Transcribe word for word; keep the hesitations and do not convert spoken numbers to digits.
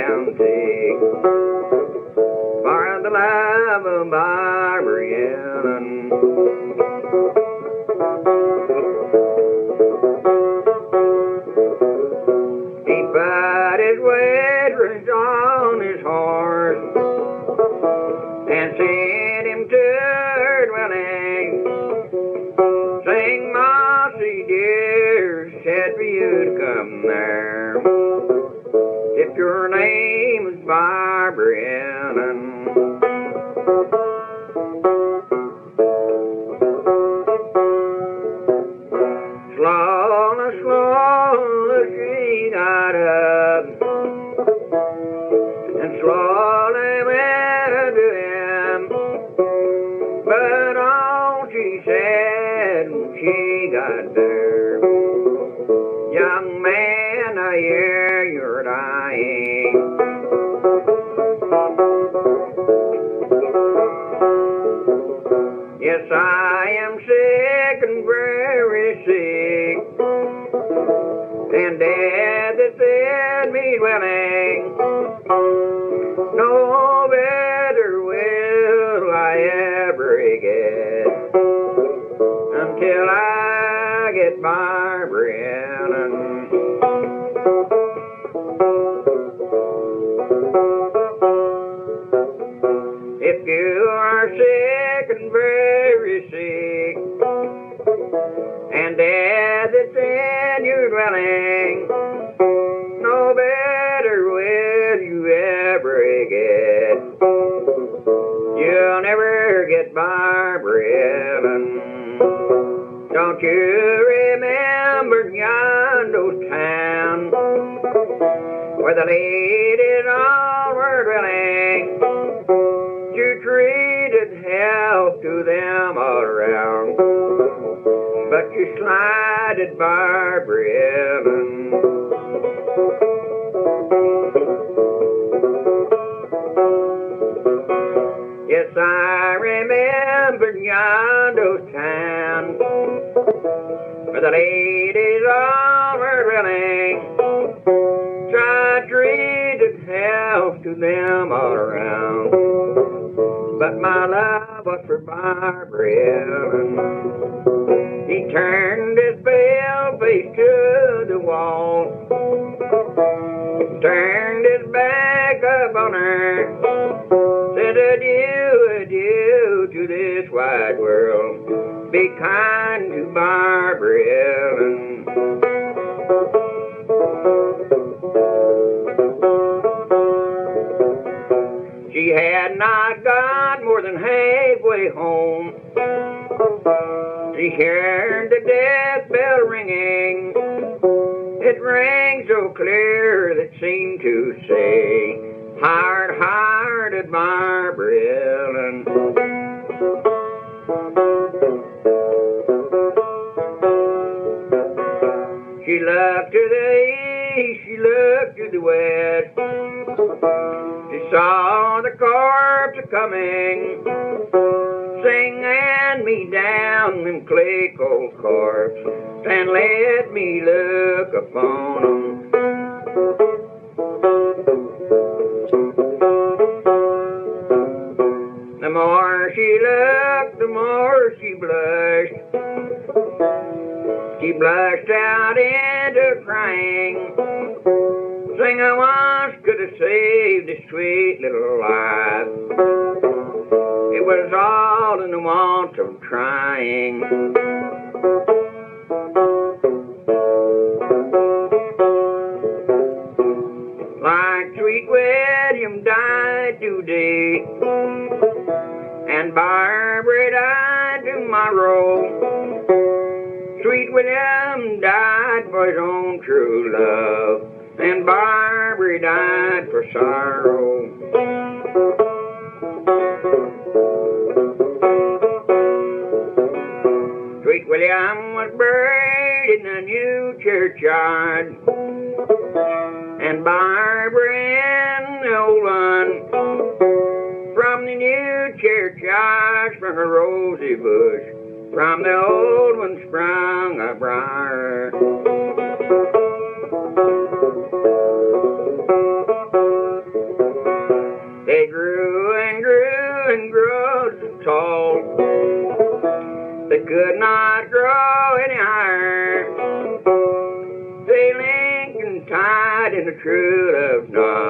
down sick for the love of Barbrey Allen. He put his wages on his horse and sent him to her dwelling. Sing, Mossy dear, said for you to come there, if your name is Barbrey Allen. Slowly, slowly she got up and slowly went to him, but all she said when she got there, young man, I hear you're dying. Yes, I am sick and very sick, and death is in me dwelling. No better will I ever get until I get Barbrey Allen. If you are sick and very sick, and death is in your dwelling, no better will you ever get. You'll never get Barbrey Allen. Don't you remember Yondo's town, where the ladies all were dwelling? You treated hell to them all around, but you slighted Barbrey Allen. Yes, I remember Yondo's town, where the ladies all were dwelling. So I treated hell to them all around, but my love was for Barbrey Allen. He turned his pale face to the wall, turned his back up on her, said adieu, adieu to this wide world. Be kind to Barbrey Allen. She had not got more than halfway home. She heard the death bell ringing. It rang so clear that seemed to say, hard-hearted Barbrey Allen. She looked to the east, she looked to the west. She saw the corpse a-coming, singing me down them clay cold corpse, and let me look upon 'em. The more she looked, the more she blushed. She blushed out into crying, saying I once could have saved this sweet little life. It was all in the want of trying. Like sweet William died today, and Barbry died tomorrow. Sweet William died for his own true love, and Barbry died for sorrow. Sweet William was buried in the new churchyard, and Barbry in the old one. From the new churchyard sprung a rosy bush, from the old one sprung a briar. could not grow any higher. They linked and tied in a true love knot.